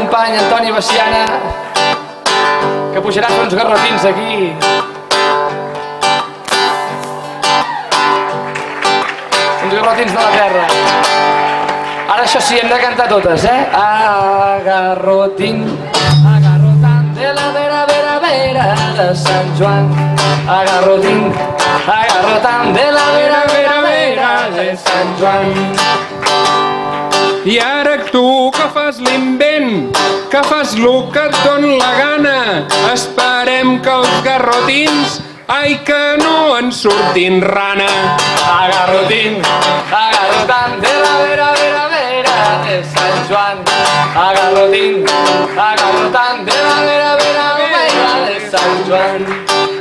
company Antoni Baciana, que pujarà a fer uns garrotins aquí. Uns garrotins de la terra. Ara això sí, hem de cantar totes, Agarrotín, agarrotant de la vera, vera, vera de Sant Joan. Agarrotín, agarrotant de la vera, vera, vera de Sant Joan. I ara tu que fas l'invent, que fas lo que et don la gana, esperem que els garrotins, ai que no en surtin rana. Agarrotín, agarrotant de la vera, vera, vera de Sant Joan. Agarrotín, agarrotant de la vera, vera, vera de Sant Joan.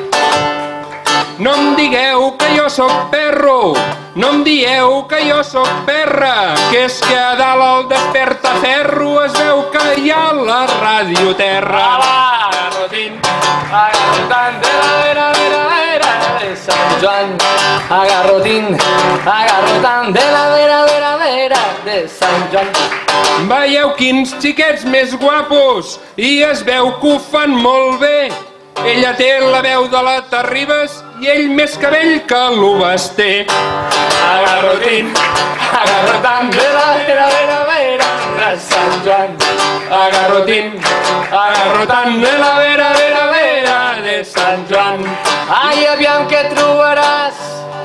No em digueu que jo sóc perro, no em dieu que jo sóc perra, que és que a dalt al despertaferro es veu que hi ha la Ràdio Terra. Agarrotín, agarrotant de la vera, vera, vera de Sant Joan. Agarrotín, agarrotant de la vera, vera, vera de Sant Joan. Veieu quins xiquets més guapos i es veu que ho fan molt bé. Ella té la veu de la Terribas i ell més cabell que l'Ubaster. Agarrotín, agarrotant de la vera, vera, vera de Sant Joan. Agarrotín, agarrotant de la vera, vera, vera de Sant Joan. Ai, aviam què trobaràs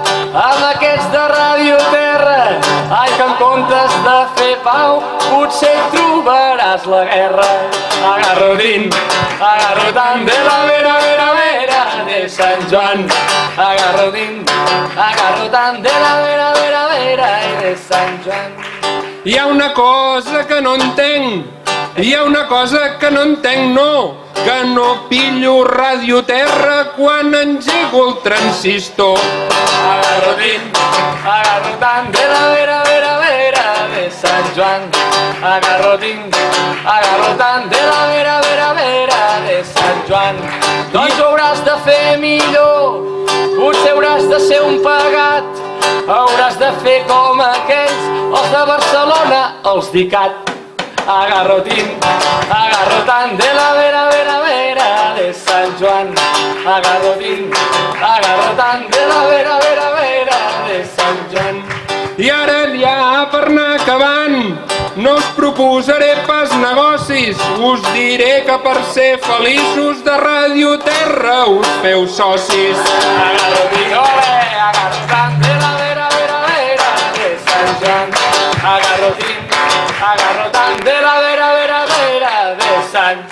amb aquests de Ràdio Terra. Ai, que en comptes de fer pau potser trobaràs la guerra. Agarrotín, agarrotant de la vera, vera, vera de Sant Joan. Agarrotín, agarrotant de la vera, vera, vera de Sant Joan. Hi ha una cosa que no entenc, hi ha una cosa que no entenc, no, que no pillo Ràdio Terra quan engego el transistor. Agarrotín, agarrotant de la vera, vera, vera de Sant Joan. Agarrotín, agarrotant de la vera, vera, vera de Sant Joan. Doncs ho hauràs de fer millor, potser hauràs de ser un pagat, hauràs de fer com aquells, els de Barcelona, els d'ICAT. Agarrotín, agarrotant de la vera, vera, vera de Sant Joan. Agarrotín, agarrotant de la vera, vera, vera de Sant Joan. I ara ja per anar acabant, no us proposaré pas negocis, us diré que per ser feliços de Ràdio Terra us feu socis. Agarrotín, ole, agarrotant de la vera, vera, vera de Sant Joan. Agarrotín, agarrotant de la vera, vera, vera de Sant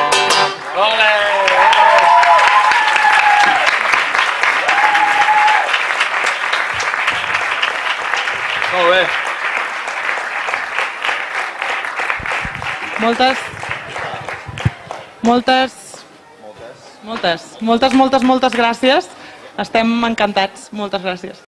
Joan. Ole! Molt bé. Moltes gràcies. Estem encantats. Moltes gràcies.